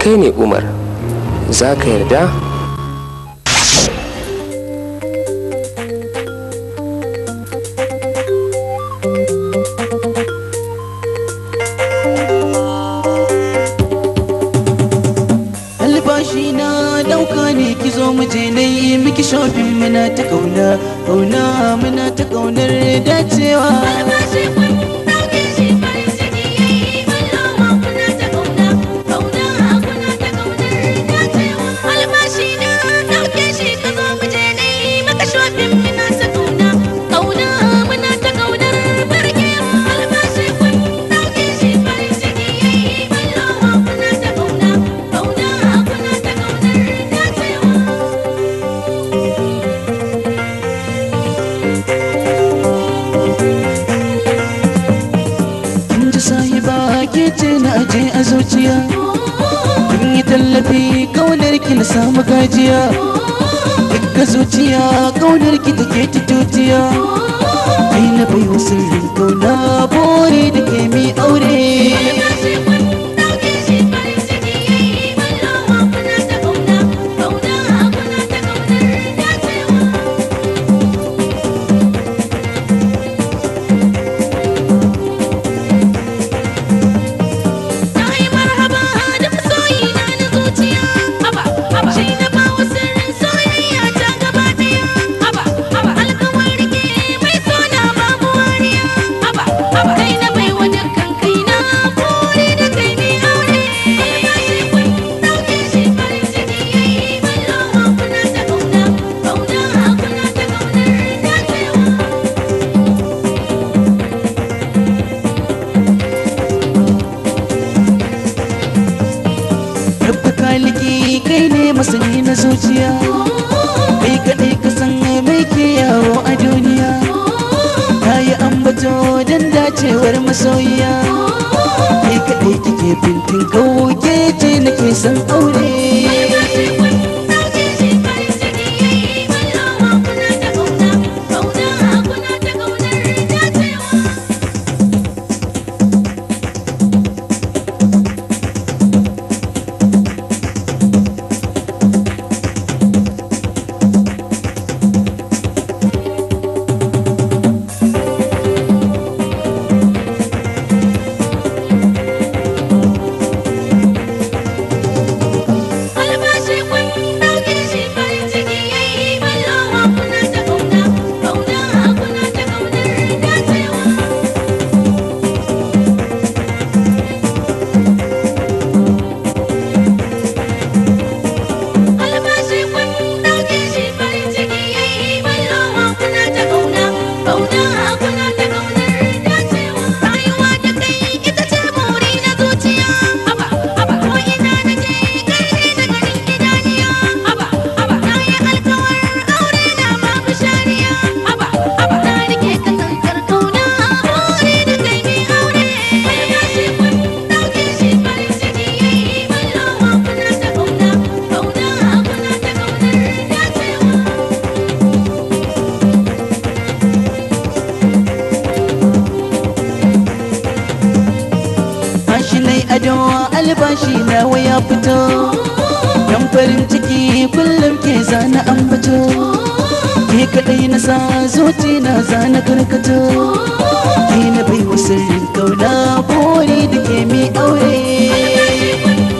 kai ne Umar, za ka yarda? Albashi na dauka ne ki zo mu je na yi miki shopping, muna ta kauna muna ta kaunar dacewa. ce na aje a zuciya, kun yi tallafi kaunar ki na samu gajiya, duka zuciya kaunar ki take ta tutiya, kai na bai wa sirrin kauna bore da ke mi aure. Kai ne masani na zuciya, kai kaɗai ka san mai ke yawo a duniya, ta yi ambato don dacewar masoyiya, kai kaɗai kike bintin kauke ce nake son aure. Albashi nawa ya fito, dan farin ciki kullum ke zana ambato, ke kadai na sa zuci na zana karkato, ke na bai wa sirrin kauna bore da ke mi aure.